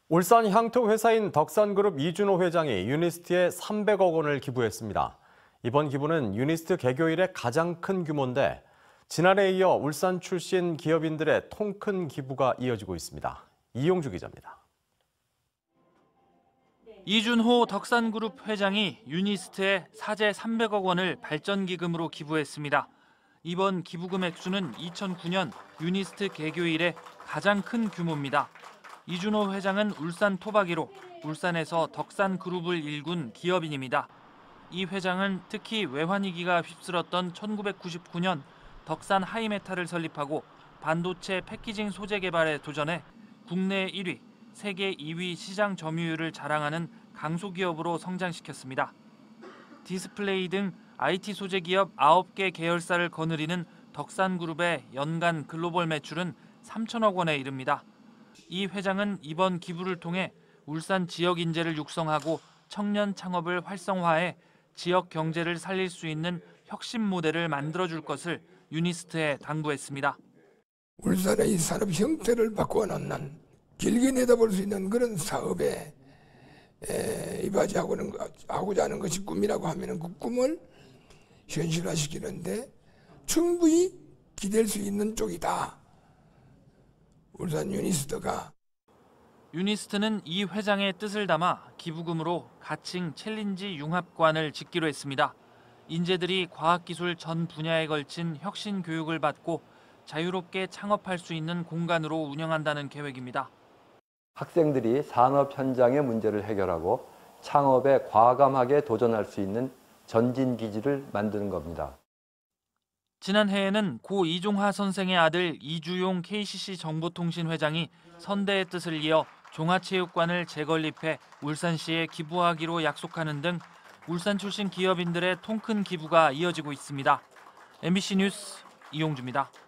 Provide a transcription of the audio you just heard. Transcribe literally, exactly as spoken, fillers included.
울산 향토 회사인 덕산그룹 이준호 회장이 유니스트에 삼백억 원을 기부했습니다. 이번 기부는 유니스트 개교 이래 가장 큰 규모인데 지난해에 이어 울산 출신 기업인들의 통큰 기부가 이어지고 있습니다. 이용주 기자입니다. 이준호 덕산그룹 회장이 유니스트에 사제 삼백억 원을 발전기금으로 기부했습니다. 이번 기부금 액수는 이천구 년 유니스트 개교 이래 가장 큰 규모입니다. 이준호 회장은 울산 토박이로 울산에서 덕산그룹을 일군 기업인입니다. 이 회장은 특히 외환위기가 휩쓸었던 천구백구십구 년 덕산 하이메탈을 설립하고 반도체 패키징 소재 개발에 도전해 국내 일 위, 세계 이 위 시장 점유율을 자랑하는 강소기업으로 성장시켰습니다. 디스플레이 등 아이티 소재 기업 아홉 개 계열사를 거느리는 덕산그룹의 연간 글로벌 매출은 삼천억 원에 이릅니다. 이 회장은 이번 기부를 통해 울산 지역 인재를 육성하고 청년 창업을 활성화해 지역 경제를 살릴 수 있는 혁신 모델을 만들어줄 것을 유니스트에 당부했습니다. 울산의 이 산업 형태를 바꿔놓는 길게 내다볼 수 있는 그런 사업에 이바지하고자 하는 것이 꿈이라고 하면 그 꿈을 현실화시키는데 충분히 기댈 수 있는 쪽이다. 울산 유니스트가. 유니스트는 이 회장의 뜻을 담아 기부금으로 가칭 챌린지 융합관을 짓기로 했습니다. 인재들이 과학기술 전 분야에 걸친 혁신 교육을 받고 자유롭게 창업할 수 있는 공간으로 운영한다는 계획입니다. 학생들이 산업 현장의 문제를 해결하고 창업에 과감하게 도전할 수 있는 전진 기지를 만드는 겁니다. 지난해에는 고 이종하 선생의 아들 이주용 케이씨씨 정보통신 회장이 선대의 뜻을 이어 종합체육관을 재건립해 울산시에 기부하기로 약속하는 등 울산 출신 기업인들의 통큰 기부가 이어지고 있습니다. 엠비씨 뉴스 이용주입니다.